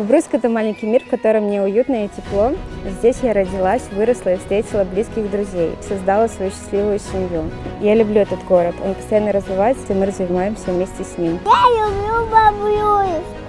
Бобруйск – это маленький мир, в котором мне уютно и тепло. Здесь я родилась, выросла и встретила близких друзей, создала свою счастливую семью. Я люблю этот город, он постоянно развивается, и мы развиваемся вместе с ним. Я люблю Бобруйск.